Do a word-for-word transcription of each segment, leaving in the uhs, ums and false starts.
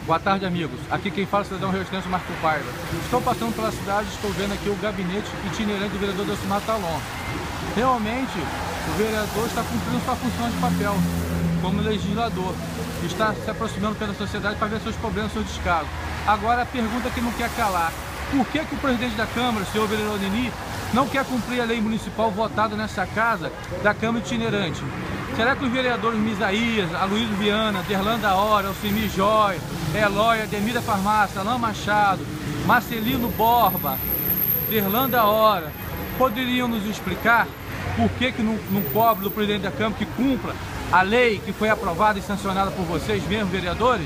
Boa tarde, amigos. Aqui quem fala é o cidadão Rio Marco Paiva. Estou passando pela cidade, estou vendo aqui o gabinete itinerante do vereador Delcimar Talon. Realmente, o vereador está cumprindo sua função de papel como legislador. Está se aproximando pela sociedade para ver seus problemas, seus descasos. Agora, a pergunta que não quer calar. Por que que o presidente da Câmara, o senhor vereador Nini, não quer cumprir a lei municipal votada nessa casa da Câmara itinerante? Será que os vereadores Misaías, Aloysio Viana, Derlan da Hora, Alcimir Jóia, Eloy, Ademir Farmácia, Alain Machado, Marcelino Borba, Derlan da Hora, poderiam nos explicar por que que não, não cobra do presidente da Câmara que cumpra a lei que foi aprovada e sancionada por vocês mesmos, vereadores?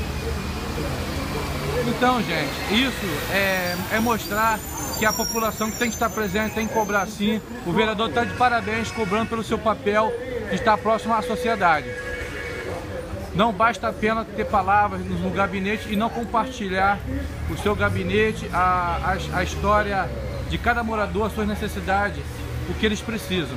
Então, gente, isso é, é mostrar que a população tem que estar presente, tem que cobrar sim. O vereador está de parabéns, cobrando pelo seu papel de estar próximo à sociedade. Não basta apenas ter palavras no gabinete e não compartilhar o seu gabinete, a, a, a história de cada morador, as suas necessidades, o que eles precisam.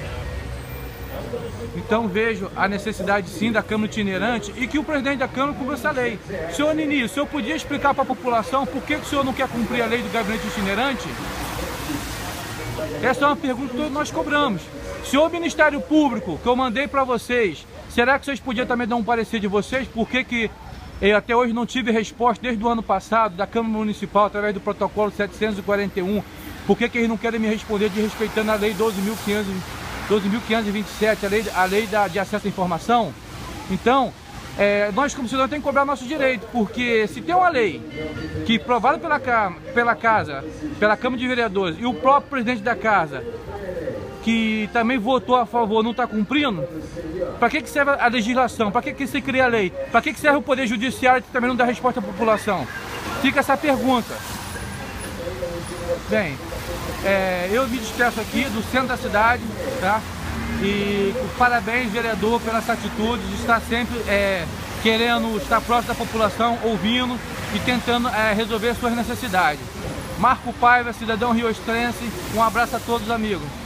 Então vejo a necessidade sim da Câmara itinerante e que o presidente da Câmara cumpra essa lei. Senhor Nini, o senhor podia explicar para a população por que o senhor não quer cumprir a lei do gabinete itinerante? Essa é uma pergunta que nós cobramos. Senhor Ministério Público, que eu mandei para vocês, será que vocês podiam também dar um parecer de vocês? Por que que eu até hoje não tive resposta desde o ano passado da Câmara Municipal através do protocolo setecentos e quarenta e um? Por que que eles não querem me responder de respeitando a lei doze mil quinhentos e vinte e sete, a lei, a lei da, de acesso à informação? Então, é, nós como cidadãos temos que cobrar nosso direito, porque se tem uma lei que aprovada pela, pela Casa, pela Câmara de Vereadores, e o próprio presidente da Casa, que também votou a favor, não está cumprindo, para que que serve a legislação? Para que que se cria a lei? Para que que serve o Poder Judiciário que também não dá resposta à população? Fica essa pergunta. Bem, é, eu me despeço aqui do centro da cidade, tá? E parabéns, vereador, pela essa atitude de estar sempre é, querendo estar próximo da população, ouvindo e tentando é, resolver suas necessidades. Marco Paiva, cidadão rioestrense, um abraço a todos, amigos.